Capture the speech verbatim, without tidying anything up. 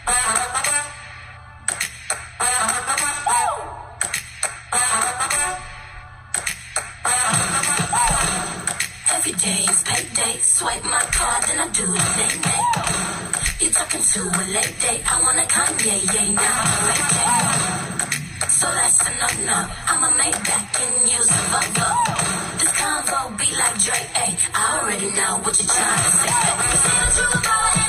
Every day is payday. Swipe my card, then I do the same thing. You talking to a late date. I want a Kanye, yeah, now I'm a late date. So that's a no-no. I'ma make back and use a bubble. This convo be like Drake, ayy. I already know what you're trying to say. Say what you about it.